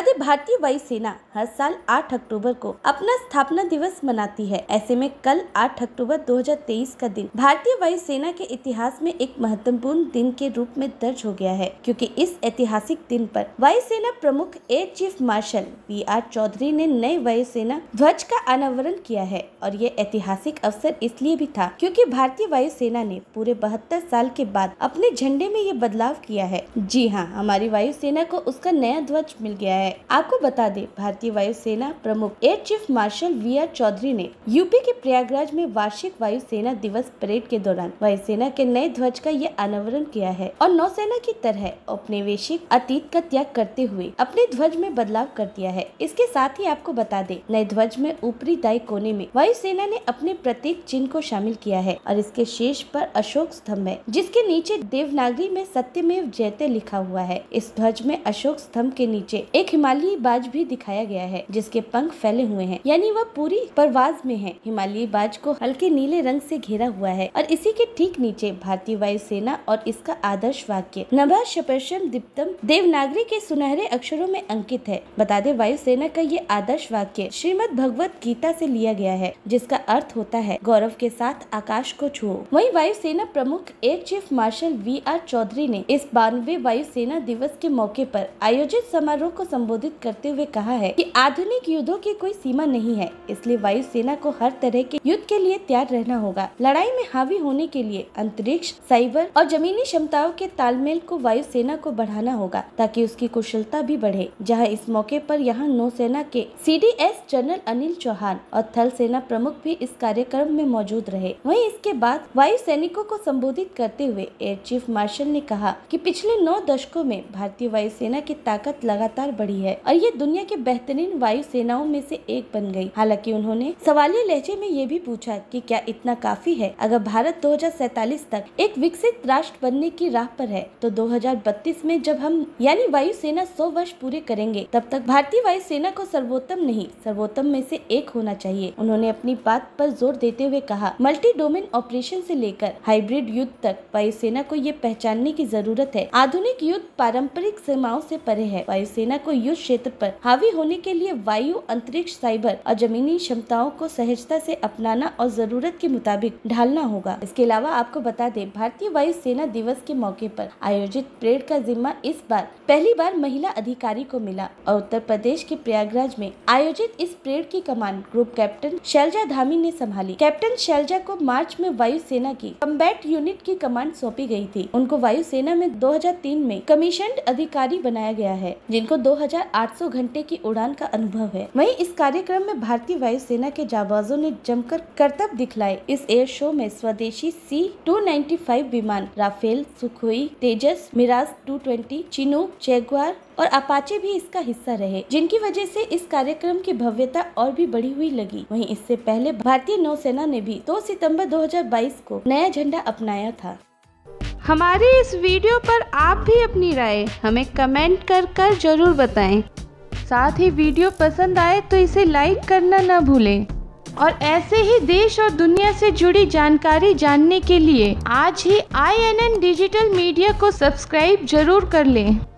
दें, भारतीय वायुसेना हर साल 8 अक्टूबर को अपना स्थापना दिवस मनाती है। ऐसे में कल 8 अक्टूबर 2023 का दिन भारतीय वायुसेना के इतिहास में एक महत्वपूर्ण दिन के रूप में दर्ज हो गया है, क्योंकि इस ऐतिहासिक दिन पर वायुसेना प्रमुख air chief marshal VR Chaudhari ने नए वायुसेना ध्वज का अनावरण किया है। और ये ऐतिहासिक अवसर इसलिए भी था क्योंकि भारतीय वायुसेना ने पूरे 72 साल के बाद अपने झंडे में ये बदलाव किया है। जी हाँ, हमारी वायुसेना को उसका नया ध्वज मिल गया है। आपको बता दें, भारतीय वायुसेना प्रमुख air chief marshal VR Chaudhari ने यूपी के प्रयागराज में वार्षिक वायुसेना दिवस परेड के दौरान वायुसेना के नए ध्वज का ये अनावरण किया है और नौसेना की तरह औपनिवेशिक अतीत का त्याग करते हुए अपने ध्वज में बदलाव कर दिया है। इसके साथ ही आपको बता दें, नए ध्वज में ऊपरी दाएं कोने में वायुसेना ने अपने प्रतीक चिन्ह को शामिल किया है और इसके शीर्ष पर अशोक स्तंभ है, जिसके नीचे देवनागरी में सत्यमेव जयते लिखा हुआ है। इस ध्वज में अशोक स्तंभ के नीचे एक हिमालयी बाज भी दिखाया गया है, जिसके पंख फैले हुए हैं, यानी वह पूरी परवाज में है। हिमालयी बाज को हल्के नीले रंग से घेरा हुआ है और इसी के ठीक नीचे भारतीय वायुसेना और इसका आदर्श वाक्य नभः शपशम दीप्तम देवनागरी के सुनहरे अक्षरों में अंकित है। बता दें, वायुसेना का ये आदर्श वाक्य श्रीमद् भगवत गीता से लिया गया है, जिसका अर्थ होता है गौरव के साथ आकाश को छुओ। वहीं वायुसेना प्रमुख air chief marshal VR Chaudhari ने इस 92वें वायुसेना दिवस के मौके पर आयोजित समारोह को संबोधित करते हुए कहा है कि आधुनिक युद्धों की कोई सीमा नहीं है, इसलिए वायुसेना को हर तरह के युद्ध के लिए तैयार रहना होगा। लड़ाई में हावी होने के लिए अंतरिक्ष, साइबर और जमीनी क्षमताओं के तालमेल को वायुसेना को बढ़ाना होगा, ताकि उसकी कुशलता भी बढ़े। जहां इस मौके पर यहां नौसेना के CDS जनरल अनिल चौहान और थल सेना प्रमुख भी इस कार्यक्रम में मौजूद रहे। वहीं इसके बाद वायु सैनिकों को संबोधित करते हुए एयर चीफ मार्शल ने कहा कि पिछले 9 दशकों में भारतीय वायुसेना की ताकत लगातार बढ़ी है और ये दुनिया के बेहतरीन वायु सेनाओं में से एक बन गई। हालांकि उन्होंने सवालिया लहजे में ये भी पूछा कि क्या इतना काफी है? अगर भारत 2047 तक एक विकसित राष्ट्र बनने की राह पर है, तो 2032 में जब हम यानी वायुसेना 100 वर्ष पूरे करेंगे, तब तक भारतीय वायुसेना को सर्वोत्तम नहीं, सर्वोत्तम में से एक होना चाहिए। उन्होंने अपनी बात पर जोर देते हुए कहा, मल्टी डोमेन ऑपरेशन से लेकर हाइब्रिड युद्ध तक वायुसेना को ये पहचानने की जरूरत है। आधुनिक युद्ध पारंपरिक सीमाओं से परे है। वायुसेना को युद्ध क्षेत्र पर हावी होने के लिए वायु, अंतरिक्ष, साइबर और जमीनी क्षमताओं को सहजता से अपनाना और जरूरत के मुताबिक ढालना होगा। इसके अलावा आपको बता दें, भारतीय वायुसेना दिवस के मौके पर आयोजित परेड का जिम्मा इस बार पहली बार महिला अधिकारी को मिला और उत्तर प्रदेश के प्रयागराज में आयोजित इस परेड की कमान ग्रुप कैप्टन शैलजा धामी ने संभाली। कैप्टन शैलजा को मार्च में वायुसेना की कम्बैट यूनिट की कमान सौंपी गई थी। उनको वायुसेना में 2003 में कमीशन्ड अधिकारी बनाया गया है, जिनको 2800 घंटे की उड़ान का अनुभव है। वहीं इस कार्यक्रम में भारतीय वायुसेना के जाबाजों ने जमकर करतब दिखलाए। इस एयर शो में स्वदेशी C-295 विमान Rafale, Sukhoi, Tejas, Mirage 220, Chinook, Jaguar और अपाचे भी इसका हिस्सा रहे, जिनकी वजह से इस कार्यक्रम की भव्यता और भी बढ़ी हुई लगी। वहीं इससे पहले भारतीय नौसेना ने भी 2 सितंबर 2022 को नया झंडा अपनाया था। हमारी इस वीडियो पर आप भी अपनी राय हमें कमेंट कर जरूर बताएं। साथ ही वीडियो पसंद आए तो इसे लाइक करना न भूलें और ऐसे ही देश और दुनिया से जुड़ी जानकारी जानने के लिए आज ही INN डिजिटल मीडिया को सब्सक्राइब जरूर कर लें।